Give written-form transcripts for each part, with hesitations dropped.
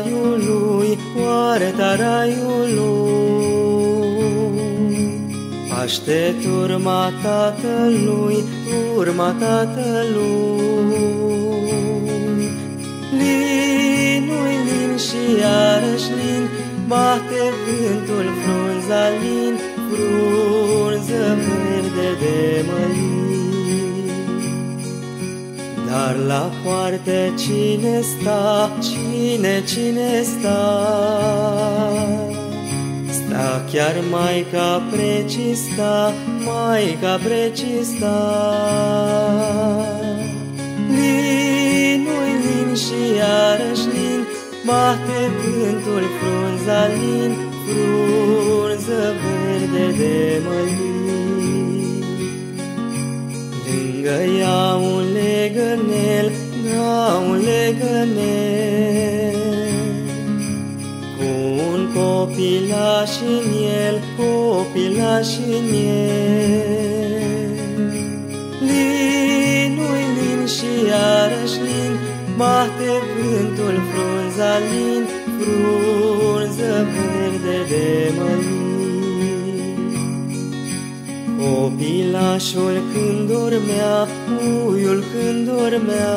raiului, poarta raiului. Paște turma Tatălui, urma Tatălui. Linui, lin și iarăși lin, bate vântul frunza lin, frunză verde de mălin. Dar la poartă cine sta, cine sta? Sta chiar Maica Precista, Maica Precista. Linui, lin și iarăși lin, bate vântul frunza lin, frunză verde de mălin. Lângă ea un legănel, da, un legănel, cu un copilaș în el, copilaș în el. Linui, lin și iarăși lin, bate vântul frunza lin, frunză verde de mălin. Copilașul când dormea, puiul când dormea,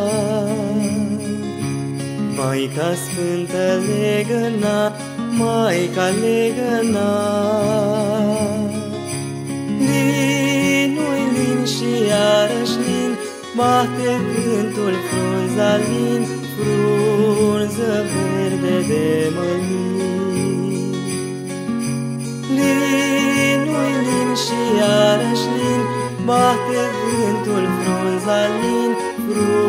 Maica Sfântă legăna, Maica legăna. Linui, lin și iarăși lin, bate vântul frunza lin, frunză verde de mălin. Linui, lin și iarăși lin, bate vântul frunza lin, frunză